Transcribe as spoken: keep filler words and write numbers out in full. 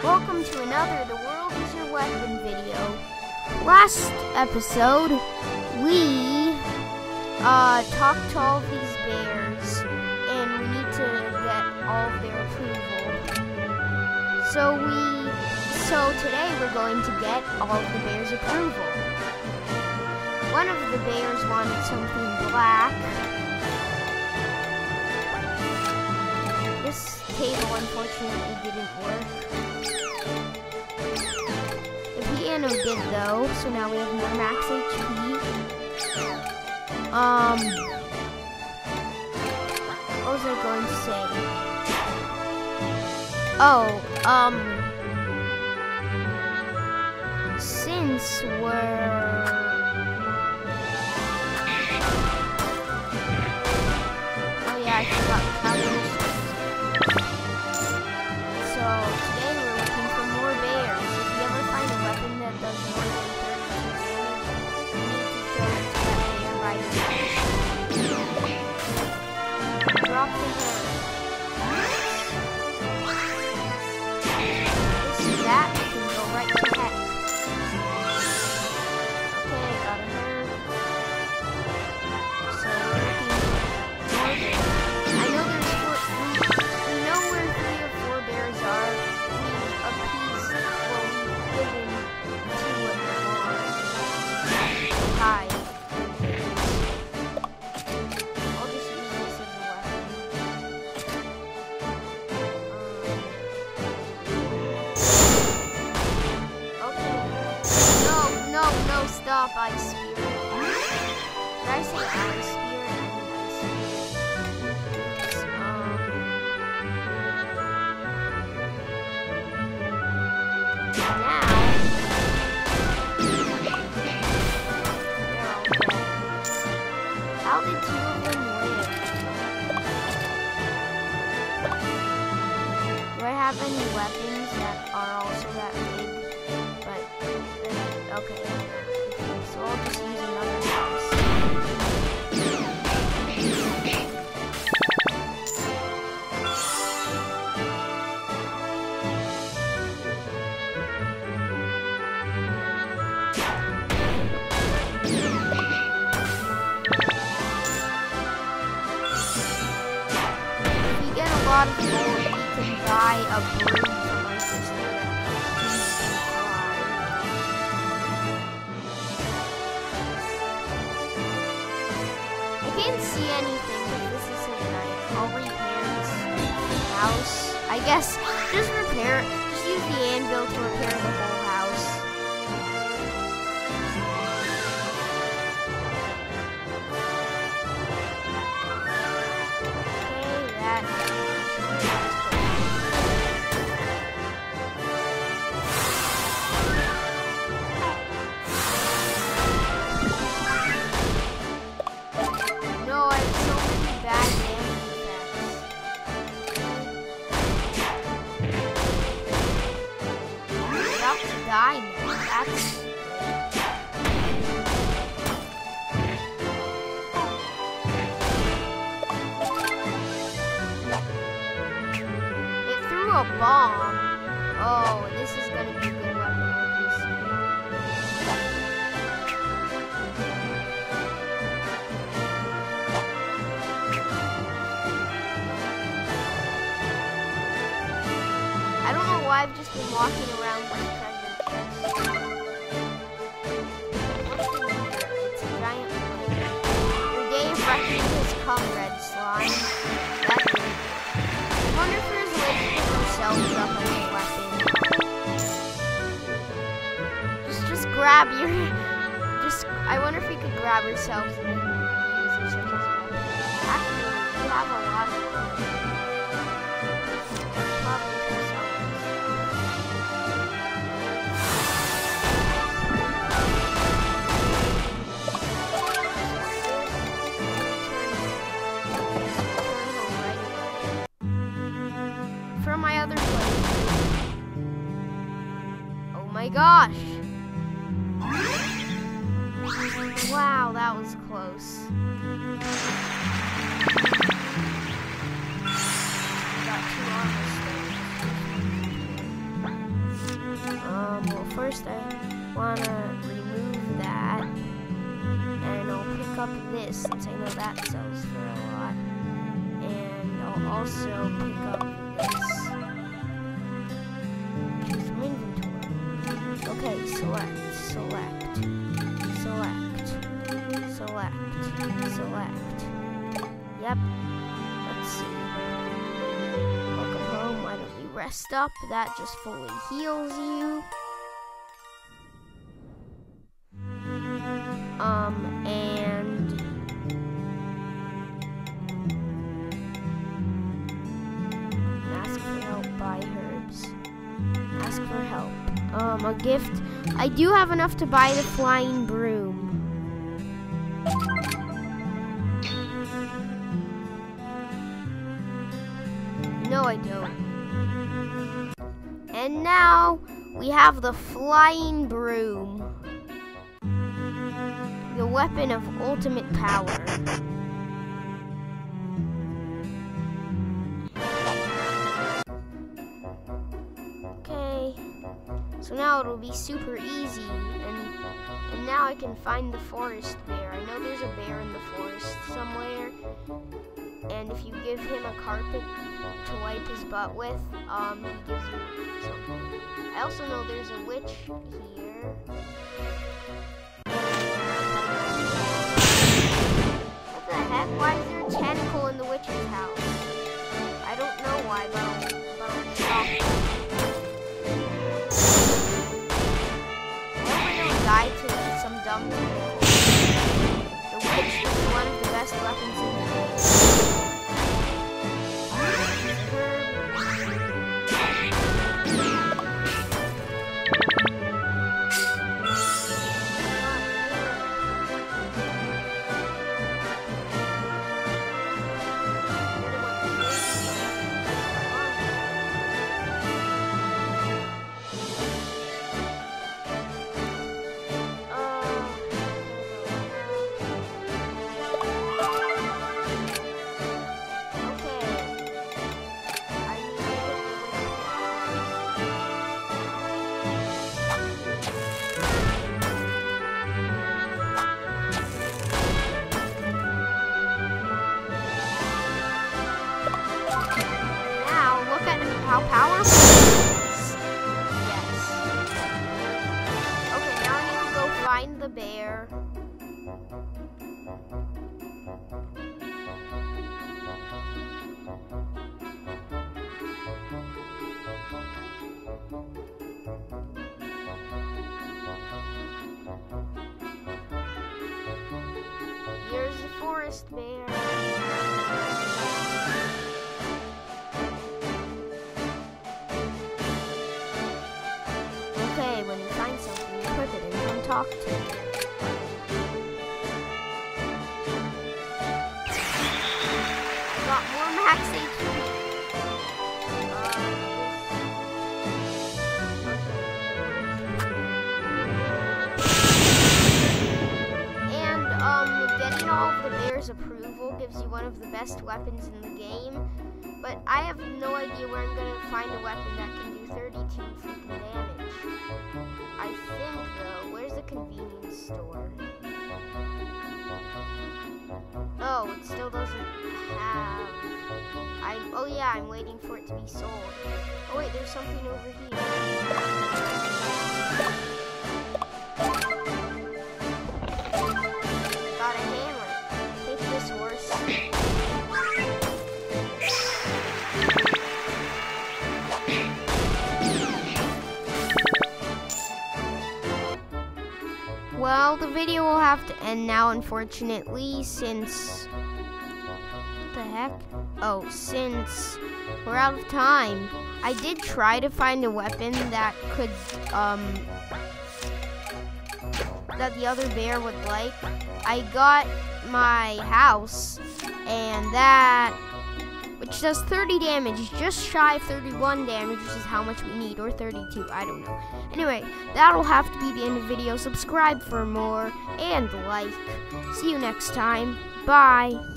welcome to another The World Is Your Weapon video. Last episode, we uh, talked to all of these bears, and we need to get all of their approval. So we, so today we're going to get all of the bears' approval. One of the bears wanted something black. This table unfortunately didn't work. The piano did though, so now we have more max H P. Um, what was I going to say? Oh, um, since we're oh yeah, I forgot how to. So today we're looking for more bears. If you ever find a weapon that does more than thirty-two damage, you need to show it to that bear right away. Drop the bird. This is that, we can go right to heck. Okay, got a herd. So we're looking for more bears. I know there's four, we, we know where three or four bears are. We've appeased, well, we've given two of them already. Hi. I'll just use this as a weapon. Um, okay. No, no, no, stop, Ice Spear. Did I say Ice Spear? I mean Ice Spear. Um, now, they're all dead. How did two of them live? Do I have any weapons that are also that big? But, uh, okay. So I'll just use another mouse. If you get a lot of gold, you can buy a broom for my sister that can fly. I can't see anything, but this is a night. I'll repair this house. I guess just repair it. Just use the anvil to repair the whole house. Okay, that. No, I have so many bad damage effects. I'm about to die now. That's it threw a bomb. Oh, this is gonna be a good weapon, I can see. I don't know why I've just been walking around with treasure chest. What's in here? It's a giant plane. Your day of reckoning has come, Red Slime. That's it. I wonder if there's a way to pick ourselves up as a weapon. Just, just grab your... Just, I wonder if we could grab ourselves and then use each other's weapon. Actually, we have a lot of them. Probably for some. From my other place. Oh my gosh! Wow, that was close. Got two armor stones. well, first I want to remove that, and I'll pick up this since I know that sells for a lot, and I'll also pick up this. Choose from inventory. Okay, select, select, select, select, select. Yep. Let's see. Welcome home. Why don't you rest up? That just fully heals you. Um, and ask for help, buy herbs. Ask for help. Um, a gift. I do have enough to buy the flying broom. No, I don't. And now we have the flying broom. The weapon of ultimate power. Okay. So now it'll be super easy, and and now I can find the forest bear. I know there's a bear in the forest somewhere, and if you give him a carpet to wipe his butt with, um, he gives you something. I also know there's a witch here. What the heck? Why is there a tentacle in the witch's house? I don't know why, but I'll, but I'll stop. I hope I don't die to some dumb thing. The witch is one of the best weapons in the game. How powerful it is. Yes. Okay, now I need to go find the bear. Here's the forest bear. When you find something, you equip it and come talk to it. I got more max H P. And um, getting all of the bear's approval gives you one of the best weapons in the game. But I have no idea where I'm going to find a weapon that can do thirty-two freaking damage. I think, though, where's the convenience store? Oh, it still doesn't have... I. Oh, yeah, I'm waiting for it to be sold. Oh, wait, there's something over here. Got a hammer. Take this, horse. Well, the video will have to end now, unfortunately, since... What the heck? Oh, since we're out of time. I did try to find a weapon that could, um... that the other bear would like. I got my house, and that... which does thirty damage, just shy of thirty-one damage, which is how much we need, or thirty-two, I don't know. Anyway, that'll have to be the end of the video. Subscribe for more, and like. See you next time. Bye.